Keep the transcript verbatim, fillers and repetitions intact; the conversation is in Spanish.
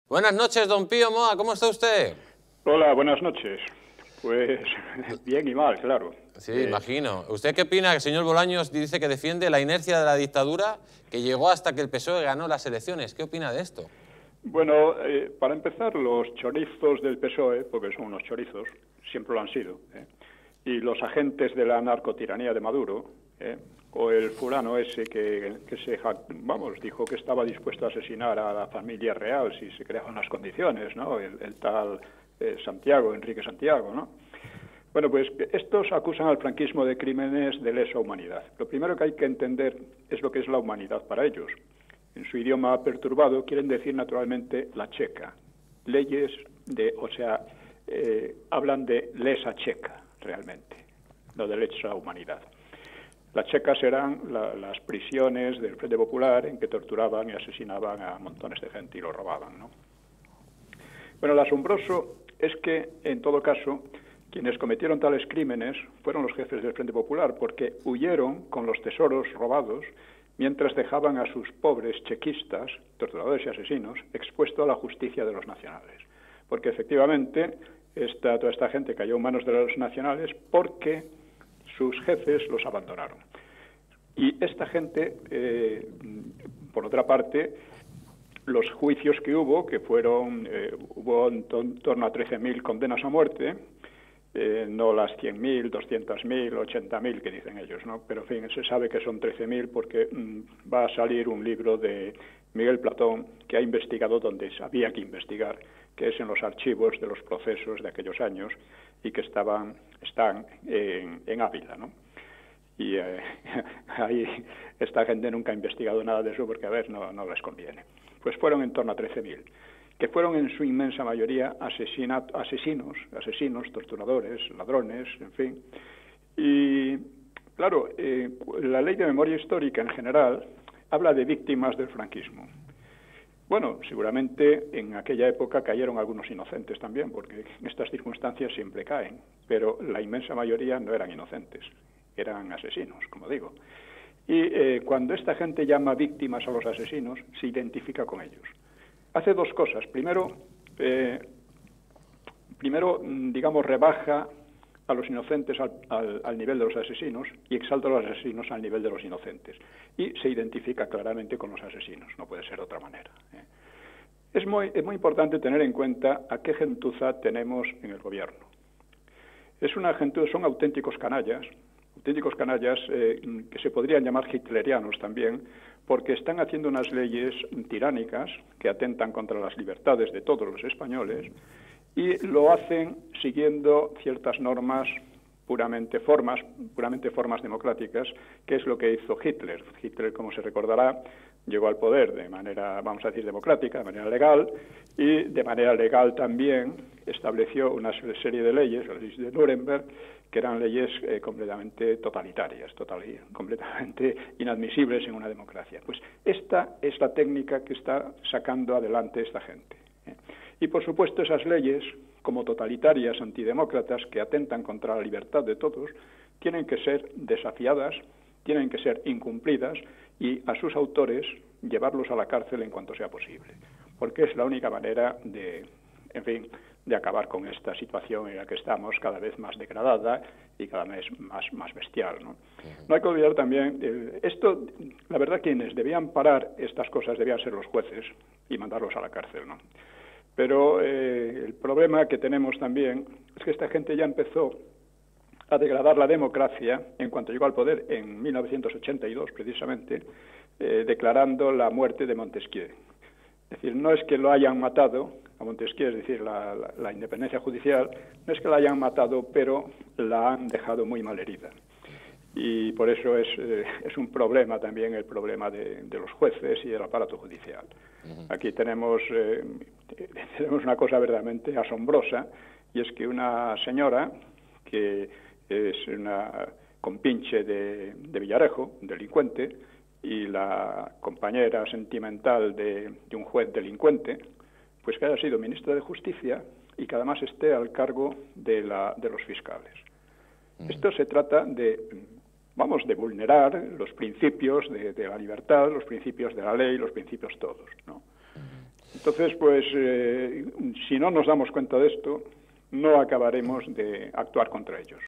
Buenas noches, don Pío Moa, ¿cómo está usted? Hola, buenas noches. Pues bien y mal, claro. Sí, eh, imagino. ¿Usted qué opina? El señor Bolaños dice que defiende la inercia de la dictadura que llegó hasta que el P S O E ganó las elecciones. ¿Qué opina de esto? Bueno, eh, para empezar, los chorizos del P S O E, porque son unos chorizos, siempre lo han sido, ¿eh? y los agentes de la narcotiranía de Maduro, ¿eh? o el fulano ese que, que se, vamos, dijo que estaba dispuesto a asesinar a la familia real si se creaban las condiciones, ¿no? El, el tal eh, Santiago, Enrique Santiago, ¿no? Bueno, pues estos acusan al franquismo de crímenes de lesa humanidad. Lo primero que hay que entender es lo que es la humanidad para ellos. En su idioma perturbado quieren decir naturalmente la checa. Leyes de, o sea, eh, hablan de lesa checa, realmente, no de lesa humanidad. Las checas eran la, las prisiones del Frente Popular en que torturaban y asesinaban a montones de gente y lo robaban, ¿no? Bueno, lo asombroso es que, en todo caso, quienes cometieron tales crímenes fueron los jefes del Frente Popular, porque huyeron con los tesoros robados mientras dejaban a sus pobres chequistas, torturadores y asesinos, expuestos a la justicia de los nacionales. Porque efectivamente esta, toda esta gente cayó en manos de los nacionales porque sus jefes los abandonaron. Y esta gente, eh, por otra parte, los juicios que hubo, que fueron, eh, hubo en torno a trece mil condenas a muerte, eh, no las cien mil, doscientos mil, ochenta mil que dicen ellos, ¿no? Pero en fin, se sabe que son trece mil porque mmm, va a salir un libro de Miguel Platón que ha investigado donde había que investigar, que es en los archivos de los procesos de aquellos años y que estaban, están en, en Ávila, ¿no? Y eh, ahí esta gente nunca ha investigado nada de eso porque, a ver, no, no les conviene. Pues fueron en torno a trece mil, que fueron en su inmensa mayoría asesina, asesinos, asesinos, torturadores, ladrones, en fin. Y, claro, eh, la ley de memoria histórica en general habla de víctimas del franquismo. Bueno, seguramente en aquella época cayeron algunos inocentes también, porque en estas circunstancias siempre caen, pero la inmensa mayoría no eran inocentes, eran asesinos, como digo. Y eh, cuando esta gente llama víctimas a los asesinos, se identifica con ellos. Hace dos cosas. Primero, eh, primero digamos, rebaja a los inocentes al, al, al nivel de los asesinos y exalta a los asesinos al nivel de los inocentes. Y se identifica claramente con los asesinos, no puede ser de otra manera, ¿eh? Es muy, es muy importante tener en cuenta a qué gentuza tenemos en el gobierno. Es una gentuza, son auténticos canallas, auténticos canallas eh, que se podrían llamar hitlerianos también, porque están haciendo unas leyes tiránicas que atentan contra las libertades de todos los españoles y lo hacen siguiendo ciertas normas puramente formas, puramente formas democráticas, que es lo que hizo Hitler. Hitler, como se recordará, llegó al poder de manera, vamos a decir, democrática, de manera legal, y de manera legal también estableció una serie de leyes, las leyes de Nuremberg, que eran leyes eh, completamente totalitarias, total, completamente inadmisibles en una democracia. Pues esta es la técnica que está sacando adelante esta gente, ¿eh? Y por supuesto esas leyes, como totalitarias antidemócratas que atentan contra la libertad de todos, tienen que ser desafiadas, tienen que ser incumplidas y a sus autores llevarlos a la cárcel en cuanto sea posible, porque es la única manera de, en fin, de acabar con esta situación en la que estamos, cada vez más degradada y cada vez más, más bestial, ¿no? No hay que olvidar también, eh, esto, la verdad, quienes debían parar estas cosas debían ser los jueces y mandarlos a la cárcel, ¿no? Pero eh, el problema que tenemos también es que esta gente ya empezó a degradar la democracia en cuanto llegó al poder en mil novecientos ochenta y dos, precisamente, eh, declarando la muerte de Montesquieu. Es decir, no es que lo hayan matado a Montesquieu, es decir, la, la, la independencia judicial, no es que la hayan matado, pero la han dejado muy mal herida. Y por eso es, eh, es un problema también el problema de, de los jueces y del aparato judicial. Aquí tenemos, eh, tenemos una cosa verdaderamente asombrosa, y es que una señora que es una compinche de, de Villarejo, delincuente, y la compañera sentimental de, de un juez delincuente, pues que haya sido ministra de Justicia y que además esté al cargo de, la, de los fiscales. Mm. Esto se trata de, vamos, de vulnerar los principios de, de la libertad, los principios de la ley, los principios todos, ¿no? Entonces, pues, eh, si no nos damos cuenta de esto, no acabaremos de actuar contra ellos.